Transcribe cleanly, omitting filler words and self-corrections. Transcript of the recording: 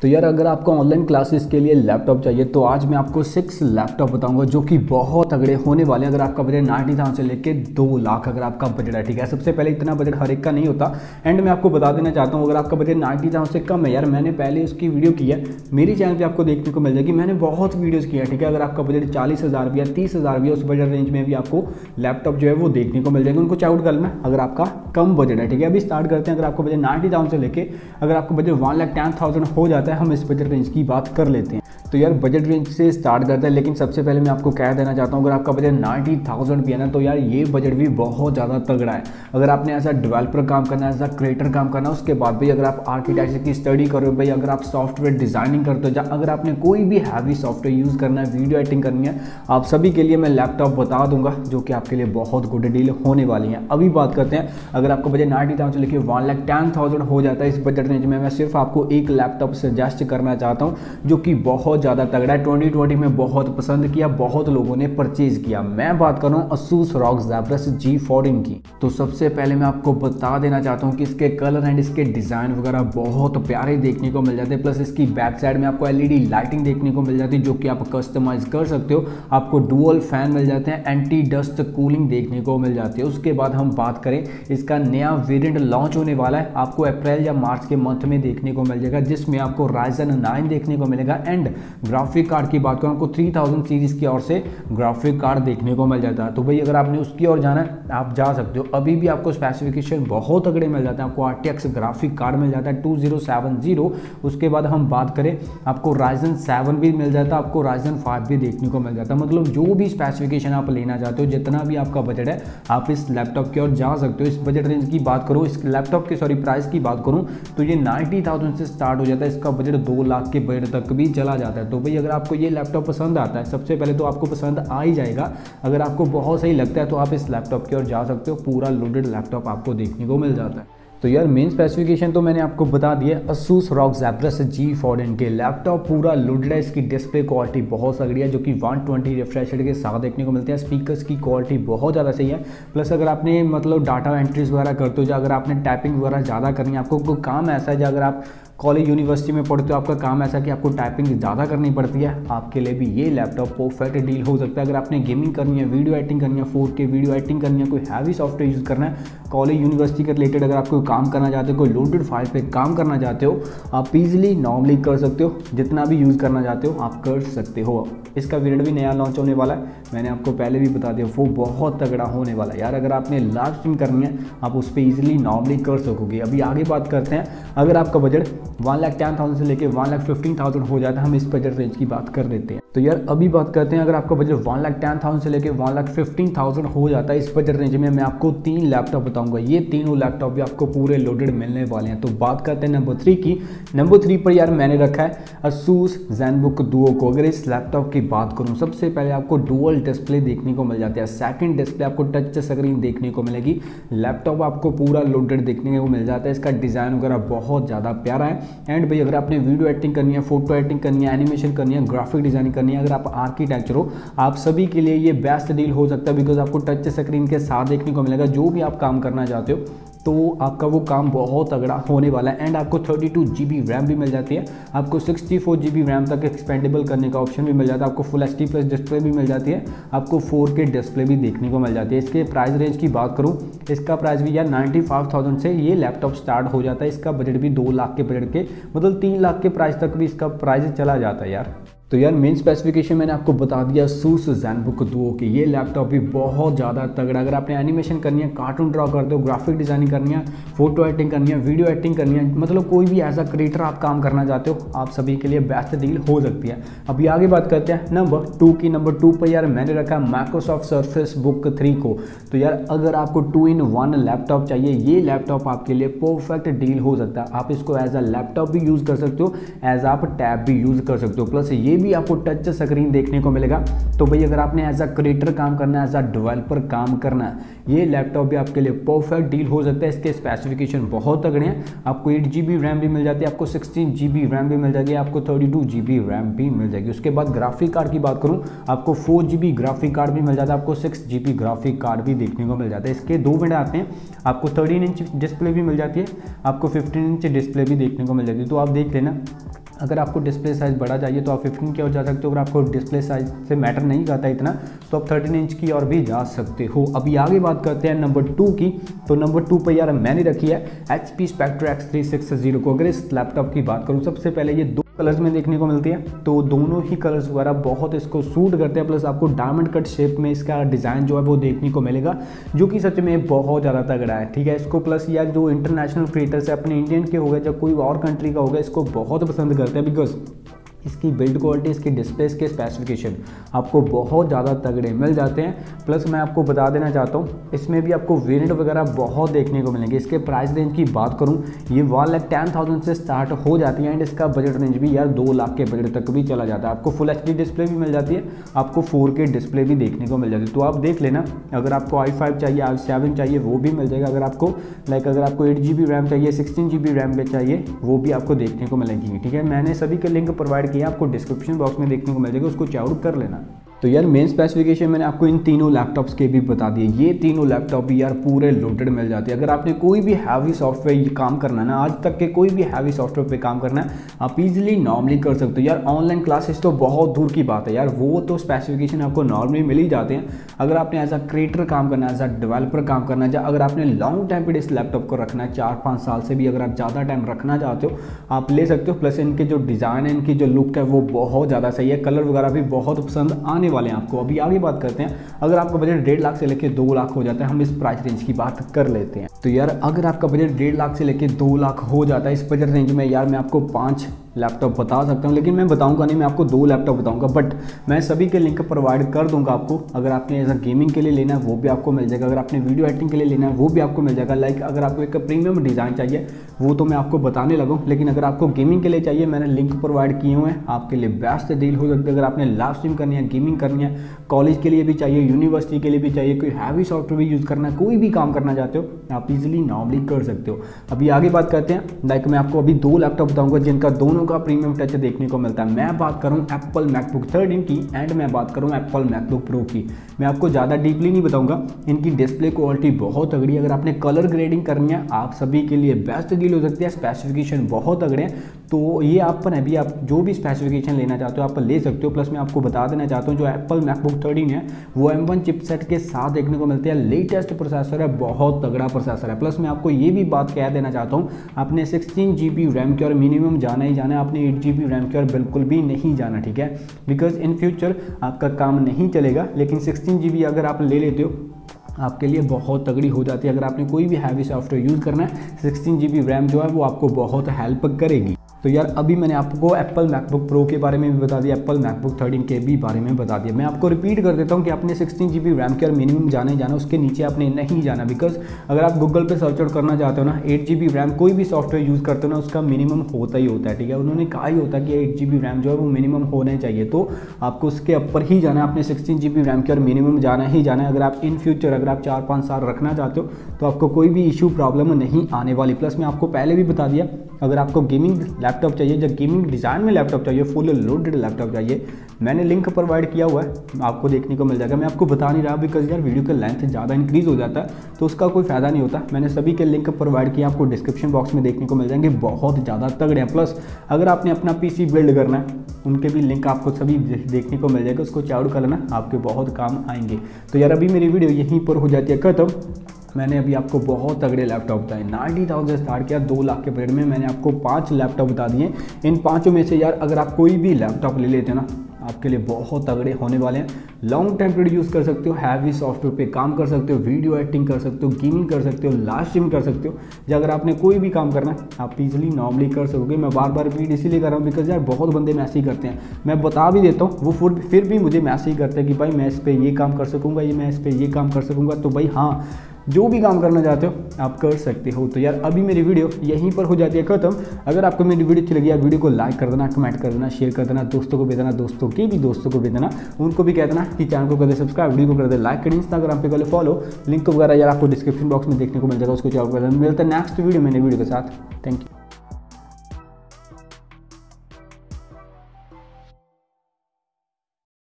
तो यार अगर आपको ऑनलाइन क्लासेस के लिए लैपटॉप चाहिए तो आज मैं आपको 6 लैपटॉप बताऊंगा जो कि बहुत तगड़े होने वाले हैं। अगर आपका बजट 90,000 से लेके 2 लाख अगर आपका बजट है, ठीक है। सबसे पहले इतना बजट हर एक का नहीं होता, एंड मैं आपको बता देना चाहता हूँ अगर आपका बजट 90,000 से कम है, यार मैंने पहले उसकी वीडियो की है, मेरी चैनल पर आपको देखने को मिल जाएगी। मैंने बहुत वीडियोज़ की है, ठीक है। अगर आपका बजट 40,000 भी है, 30,000 भी है, उस बजट रेंज में भी आपको लैपटॉप जो है वो देखने को मिल जाएंगे। उनको चेकआउट कर लेना अगर आपका कम बजट है, ठीक है। अभी स्टार्ट करते हैं। अगर आपको बजट 90,000 से लेके अगर आपका बजट 1,10,000 हो जाता है, हम इस बजट रेंज की बात कर लेते हैं। तो यार बजट रेंज से स्टार्ट करते हैं, लेकिन सबसे पहले मैं आपको कह देना चाहता हूँ अगर आपका बजट 90,000 भी है ना, तो यार ये बजट भी बहुत ज़्यादा तगड़ा है। अगर आपने एज अ डेवलपर काम करना है, एज अ क्रिएटर काम करना है, उसके बाद भाई अगर आप आर्किटेक्चर की स्टडी कर रहे हो, भाई अगर आप सॉफ्टवेयर डिजाइनिंग करते हो, या अगर आपने कोई भी हैवी सॉफ्टवेयर यूज़ करना है, वीडियो एडिटिंग करनी है, आप सभी के लिए मैं लैपटॉप बता दूंगा जो कि आपके लिए बहुत गुड डील होने वाली है। अभी बात करते हैं अगर आपका बजट 90,000 लेके 1,10,000 हो जाता है इस बजट रेंज में, मैं सिर्फ आपको एक लैपटॉप सजेस्ट करना चाहता हूँ जो कि बहुत ज़्यादा तगड़ा है। 2020 में बहुत पसंद किया, बहुत लोगों ने परचेज किया। मैं बात कर रहा हूँ Asus ROG Zephyrus G14 की। तो सबसे पहले मैं आपको बता देना चाहता हूँ कि इसके कलर एंड इसके डिज़ाइन वगैरह बहुत प्यारे देखने को मिल जाते हैं। प्लस इसकी बैक साइड में आपको LED लाइटिंग देखने को मिल जाती है जो कि आप कस्टमाइज कर सकते हो। आपको डुअल फैन मिल जाते हैं, एंटी डस्ट कूलिंग देखने को मिल जाती है। उसके बाद हम बात करें, इसका नया वेरिएंट लॉन्च होने वाला है, आपको अप्रैल या मार्च के मंथ में देखने को मिल जाएगा, जिसमें आपको Ryzen 9 देखने को मिलेगा। एंड ग्राफिक कार्ड की बात करूँ, आपको 3000 सीरीज की ओर से ग्राफिक कार्ड देखने को मिल जाता है। तो भाई अगर आपने उसकी ओर जाना है आप जा सकते हो। अभी भी आपको स्पेसिफिकेशन बहुत तगड़े मिल जाते हैं। आपको RTX ग्राफिक कार्ड मिल जाता है 2070। उसके बाद हम बात करें, आपको Ryzen 7 भी मिल जाता है, आपको Ryzen 5 भी देखने को मिल जाता है। मतलब जो भी स्पेसिफिकेशन आप लेना चाहते हो, जितना भी आपका बजट है, आप इस लैपटॉप की ओर जा सकते हो। इस बजट रेंज की बात करूँ, इस लैपटॉप की प्राइस की बात करूँ तो ये 90,000 से स्टार्ट हो जाता है। इसका बजट 2 लाख के बजट तक भी चला जाता है। तो भाई अगर आपको ये लैपटॉप पसंद आता है, सबसे पहले तो आपको पसंद आ ही जाएगा। अगर आपको बहुत सही लगता है तो आप इस लैपटॉप की ओर जा सकते हो। पूरा लोडेड लैपटॉप आपको देखने को मिल जाता है। तो यार मेन स्पेसिफिकेशन तो मैंने आपको बता दिया। Asus ROG Zephyrus G14 के लैपटॉप पूरा लोडेड है। इसकी डिस्प्ले क्वालिटी बहुत तगड़ी है जो कि 120 रिफ्रेश रेट के साथ देखने को मिलते हैं। स्पीकर्स की क्वालिटी बहुत ज़्यादा सही है। प्लस अगर आपने मतलब डाटा एंट्रीज वगैरह करते हो, या अगर आपने टाइपिंग वगैरह ज़्यादा करनी है, आपको कोई काम ऐसा है, अगर आप कॉलेज यूनिवर्सिटी में पढ़ते हो, आपका काम ऐसा कि आपको टाइपिंग ज़्यादा करनी पड़ती है, आपके लिए भी ये लैपटॉप परफेक्ट डील हो सकता है। अगर आपने गेमिंग करनी है, वीडियो एडिटिंग करनी है, 4K वीडियो एडिटिंग करनी है, कोई हैवी सॉफ्टवेयर यूज़ करना है, कॉलेज यूनिवर्सिटी के रिलेटेड अगर आप कोई काम करना चाहते हो, कोई लोडेड फाइल पे काम करना चाहते हो, आप ईजिली नॉर्मली कर सकते हो। जितना भी यूज़ करना चाहते हो आप कर सकते हो। इसका वेरिएंट भी नया लॉन्च होने वाला है, मैंने आपको पहले भी बता दिया, वो बहुत तगड़ा होने वाला है। यार अगर आपने लाइव स्ट्रीम करनी है आप उस पर ईजिली नॉर्मली कर सकोगे। अभी आगे बात करते हैं, अगर आपका बजट 1,10,000 से लेके 1,15,000 हो जाता है, हम इस बजट रेंज की बात कर लेते हैं। तो यार अभी बात करते हैं, अगर आपका बजट 1,10,000 से लेके 1,15,000 हो जाता है इस बजट रेंज में, मैं आपको 3 लैपटॉप बताऊंगा। ये तीनों लैपटॉप भी आपको पूरे लोडेड मिलने वाले हैं। तो बात करते हैं नंबर 3 की। नंबर 3 पर यार मैंने रखा है Asus ZenBook Duo को। अगर इस लैपटॉप की बात करूं, सबसे पहले आपको डुअल डिस्प्ले देखने को मिल जाती है। सेकंड डिस्प्ले आपको टच स्क्रीन देखने को मिलेगी। लैपटॉप आपको पूरा लोडेड देखने को मिल जाता है। इसका डिज़ाइन वगैरह बहुत ज़्यादा प्यारा है। एंड भाई अगर आपने वीडियो एडिटिंग करनी है, फोटो एडिटिंग करनी है, एनिमेशन करनी है, ग्राफिक डिजाइनिंग करनी है, अगर आप आर्किटेक्चर हो, आप सभी के लिए ये बेस्ट डील हो सकता है। बिकॉज आपको टच स्क्रीन के साथ देखने को मिलेगा। जो भी आप काम करना चाहते हो तो आपका वो काम बहुत तगड़ा होने वाला है। एंड आपको 32 GB रैम भी मिल जाती है। आपको 64 GB रैम तक एक्सपेंडेबल करने का ऑप्शन भी मिल जाता है। आपको फुल HD+ डिस्प्ले भी मिल जाती है। आपको 4K डिस्प्ले भी देखने को मिल जाती है। इसके प्राइस रेंज की बात करूँ, इसका प्राइस भी यार 95,000 से ये लैपटॉप स्टार्ट हो जाता है। इसका बजट भी 2 लाख के बजट के, मतलब 3 लाख के प्राइस तक भी इसका प्राइस चला जाता है यार। तो यार मेन स्पेसिफिकेशन मैंने आपको बता दिया Asus ZenBook Duo की। ये लैपटॉप भी बहुत ज़्यादा तगड़ा। अगर आपने एनिमेशन करनी है, कार्टून ड्रॉ करते हो, ग्राफिक डिजाइनिंग करनी है, फोटो एडिटिंग करनी है, वीडियो एडिटिंग करनी है, मतलब कोई भी एज अ क्रिएटर आप काम करना चाहते हो, आप सभी के लिए बेस्ट डील हो सकती है। अभी आगे बात करते हैं नंबर 2 की। नंबर 2 पर यार मैंने रखा है Microsoft Surface Book 3 को। तो यार अगर आपको 2-in-1 लैपटॉप चाहिए, ये लैपटॉप आपके लिए परफेक्ट डील हो सकता है। आप इसको एज अ लैपटॉप भी यूज़ कर सकते हो, एज आप टैब भी यूज़ कर सकते हो। प्लस ये भी आपको टच स्क्रीन देखने को मिलेगा। तो भाई अगर आपने एज अ क्रिएटर काम करना है, एज अ डेवलपर काम करना है, ये लैपटॉप भी आपके लिए परफेक्ट डील हो सकता है। इसके स्पेसिफिकेशन बहुत तगड़े हैं। आपको 8 GB रैम भी मिल जाती है, आपको 16 GB रैम भी मिल जाएगी, आपको 32 GB रैम भी मिल जाएगी। उसके बाद ग्राफिक कार्ड की बात करूं, आपको 4 GB ग्राफिक कार्ड भी मिल जाता है, आपको 6 GB ग्राफिक कार्ड भी देखने को मिल जाता है। इसके 2 वेरिएंट आते हैं, आपको 13 इंच डिस्प्ले भी मिल जाती है, आपको 15 इंच डिस्प्ले भी देखने को मिल जाती है। तो आप देख लेना अगर आपको डिस्प्ले साइज़ बड़ा चाहिए तो आप 15 की ओर जा सकते हो। अगर आपको डिस्प्ले साइज से मैटर नहीं करता इतना तो आप 13 इंच की ओर भी जा सकते हो। अभी आगे बात करते हैं नंबर 2 की। तो नंबर 2 पर यार मैंने रखी है HP Spectre X360 को। अगर इस लैपटॉप की बात करूँ, सबसे पहले ये 2 कलर्स में देखने को मिलती है, तो दोनों ही कलर्स वगैरह बहुत इसको सूट करते हैं। प्लस आपको डायमंड कट शेप में इसका डिज़ाइन जो है वो देखने को मिलेगा, जो कि सच में बहुत ज़्यादा तगड़ा है, ठीक है। इसको प्लस यार जो इंटरनेशनल क्रिएटर्स है, अपने इंडियन के हो गए, जब कोई और कंट्री का हो गया, इसको बहुत पसंद करते हैं बिकॉज इसकी बिल्ड क्वालिटी, इसकी डिस्प्ले, के स्पेसिफिकेशन आपको बहुत ज़्यादा तगड़े मिल जाते हैं। प्लस मैं आपको बता देना चाहता हूँ, इसमें भी आपको वेरिएंट वगैरह बहुत देखने को मिलेंगे। इसके प्राइस रेंज की बात करूँ, ये 1,10,000 से स्टार्ट हो जाती है एंड इसका बजट रेंज भी यार 2 लाख के बजट तक भी चला जाता है। आपको फुल HD डिस्प्ले भी मिल जाती है, आपको 4K डिस्प्ले भी देखने को मिल जाती है। तो आप देख लेना, अगर आपको i5 चाहिए, i7 चाहिए, वो भी मिल जाएगा। अगर आपको अगर आपको 8 GB रैम चाहिए, 16 GB रैम में चाहिए, वो भी आपको देखने को मिलेगी, ठीक है। मैंने सभी के लिंक प्रोवाइड किया, आपको डिस्क्रिप्शन बॉक्स में देखने को मिल जाएगा, उसको चेकआउट कर लेना। तो यार मेन स्पेसिफिकेशन मैंने आपको इन तीनों लैपटॉप्स के भी बता दिए। ये तीनों लैपटॉप भी यार पूरे लोडेड मिल जाते हैं। अगर आपने कोई भी हैवी सॉफ्टवेयर काम करना है ना, आज तक के कोई भी हैवी सॉफ्टवेयर पे काम करना है, आप इजीली नॉर्मली कर सकते हो। यार ऑनलाइन क्लासेस तो बहुत दूर की बात है यार, वो तो स्पेसिफिकेशन आपको नॉर्मली मिल ही जाते हैं। अगर आपने एज अ क्रिएटर काम करना है, एज अ डेवलपर काम करना है, अगर आपने लॉन्ग टाइम पर इस लैपटॉप को रखना है, 4-5 साल से भी अगर आप ज़्यादा टाइम रखना चाहते हो, आप ले सकते हो। प्लस इनके जो डिज़ाइन है, इनकी जो लुक है, वो बहुत ज़्यादा सही है। कलर वगैरह भी बहुत पसंद आने वाले हैं आपको। अभी आगे बात करते हैं, अगर आपका बजट 1.5 लाख से लेकर 2 लाख हो जाता है, हम इस प्राइस रेंज की बात कर लेते हैं। तो यार अगर आपका बजट 1.5 लाख से लेकर 2 लाख हो जाता है, इस बजट रेंज में यार मैं आपको 5 लैपटॉप बता सकता हूँ, लेकिन मैं बताऊंगा नहीं, मैं आपको 2 लैपटॉप बताऊंगा। बट मैं सभी के लिंक प्रोवाइड कर दूंगा आपको। अगर आपने एज अ गेमिंग के लिए लेना है वो भी आपको मिल जाएगा, अगर आपने वीडियो एडिटिंग के लिए लेना है वो भी आपको मिल जाएगा। अगर आपको एक प्रीमियम डिज़ाइन चाहिए वो तो मैं आपको बताने लगूँ, लेकिन अगर आपको गेमिंग के लिए चाहिए, मैंने लिंक प्रोवाइड किए हुए हैं, आपके लिए बेस्ट डील हो सकती है। अगर आपने लाइव स्ट्रीम करनी है, गेमिंग करनी है, कॉलेज के लिए भी चाहिए, यूनिवर्सिटी के लिए भी चाहिए, कोई हैवी सॉफ्टवेयर भी यूज़ करना है, कोई भी काम करना चाहते हो, आप इजीली नॉर्मली कर सकते हो। अभी आगे बात करते हैं, मैं आपको अभी 2 लैपटॉप बताऊंगा जिनका दोनों का प्रीमियम टच देखने को मिलता है। मैं बात करूं एप्पल मैकबुक 13 की एंड मैं बात करूं एप्पल मैकबुक प्रो की। मैं आपको ज़्यादा डीपली नहीं बताऊंगा, इनकी डिस्प्ले क्वालिटी बहुत तगड़ी है। अगर आपने कलर ग्रेडिंग करनी है, आप सभी के लिए बेस्ट डील हो सकती है। स्पेसिफिकेशन बहुत तगड़े हैं, तो ये आप पर अभी आप जो भी स्पेसिफिकेशन लेना चाहते हो आप ले सकते हो। प्लस मैं आपको बता देना चाहता हूँ, जो एप्पल मैकबुक 13 है वो M1 चिपसेट के साथ देखने को मिलते हैं। लेटेस्ट प्रोसेसर है, बहुत तगड़ा प्रोसेसर है। प्लस मैं आपको ये भी बात कह देना चाहता हूँ, आपने 16 GB रैम की और मिनिमम जाना ही जाना है, आपने 8 GB रैम की और बिल्कुल भी नहीं जाना, ठीक है। बिकॉज इन फ्यूचर आपका काम नहीं चलेगा, लेकिन 16 GB अगर आप ले लेते हो आपके लिए बहुत तगड़ी हो जाती है। अगर आपने कोई भी हैवी सॉफ्टवेयर यूज़ करना है, 16 GB रैम जो है वो आपको बहुत हेल्प करेगी। तो यार अभी मैंने आपको एप्पल मैकबुक प्रो के बारे में भी बता दिया, एप्पल मैकबुक 13 के भी बारे में बता दिया। मैं आपको रिपीट कर देता हूँ कि आपने 16 GB रैम के और मिनिमम जाना ही जाना, उसके नीचे आपने नहीं जाना। बिकॉज अगर आप गूगल पे सर्च आउट करना चाहते हो ना, 8 GB रैम कोई भी सॉफ्टवेयर यूज़ करते हो ना, उसका मिनिमम होता ही होता है, ठीक है। उन्होंने कहा ही होता है कि 8 GB रैम जो है वो मिनिमम होना चाहिए, तो आपको उसके ऊपर ही जाना है। आपने 16 GB रैम के और मिनिमम जाना ही जाना है। अगर आप इन फ्यूचर अगर आप 4-5 साल रखना चाहते हो तो आपको कोई भी इशू प्रॉब्लम नहीं आने वाली। प्लस मैं आपको पहले भी बता दिया, अगर आपको गेमिंग लैपटॉप चाहिए, जब गेमिंग डिज़ाइन में लैपटॉप चाहिए, फुल लोडेड लैपटॉप चाहिए, मैंने लिंक प्रोवाइड किया हुआ है, आपको देखने को मिल जाएगा। मैं आपको बता नहीं रहा बिकॉज यार वीडियो का लेंथ ज़्यादा इंक्रीज़ हो जाता है तो उसका कोई फ़ायदा नहीं होता। मैंने सभी के लिंक प्रोवाइड किया, आपको डिस्क्रिप्शन बॉक्स में देखने को मिल जाएंगे, बहुत ज़्यादा तगड़े हैं। प्लस अगर आपने अपना PC बिल्ड करना है, उनके भी लिंक आपको सभी देखने को मिल जाएगा, उसको चेकआउट कर लेना, आपके बहुत काम आएंगे। तो यार अभी मेरी वीडियो यहीं पर हो जाती है खत्म। मैंने अभी आपको बहुत तगड़े लैपटॉप बताए, 90,000 स्टार्ट किया, 2 लाख के बजट में मैंने आपको 5 लैपटॉप बता दिए। इन 5 में से यार अगर आप कोई भी लैपटॉप ले लेते हो ना, आपके लिए बहुत तगड़े होने वाले हैं। लॉन्ग टाइम पीरियड यूज़ कर सकते हो, हैवी सॉफ्टवेयर पे काम कर सकते हो, वीडियो एडिटिंग कर सकते हो, गेमिंग कर सकते हो, लाइव स्ट्रीम कर सकते हो। या अगर आपने कोई भी काम करना है आप इजीली नॉर्मली कर सकोगे। मैं बार बार रिपीट इसीलिए कर रहा हूँ बिकॉज यार बहुत बंदे मैसेज करते हैं, मैं बता भी देता हूँ, वो फिर भी मुझे मैसेज करते हैं कि भाई मैं इस पर ये काम कर सकूँगा, मैं इस पर ये काम कर सकूँगा। तो भाई हाँ, जो भी काम करना चाहते हो आप कर सकते हो। तो यार अभी मेरी वीडियो यहीं पर हो जाती है खत्म। अगर आपको मेरी वीडियो अच्छी लगी है, वीडियो को लाइक कर देना, कमेंट कर देना, शेयर कर देना, दोस्तों को भेज देना, दोस्तों के भी दोस्तों को भेज देना, उनको भी कह देना कि चैनल को कर दे सब्सक्राइब, वीडियो को कर दे लाइक, करें इंस्टाग्राम पे कर ले फॉलो, लिंक वगैरह यार आपको डिस्क्रिप्शन बॉक्स में देखने को मिल जाएगा, उसको चेक कर देना। मिलता है नेक्स्ट वीडियो में नई वीडियो के साथ। Thank you.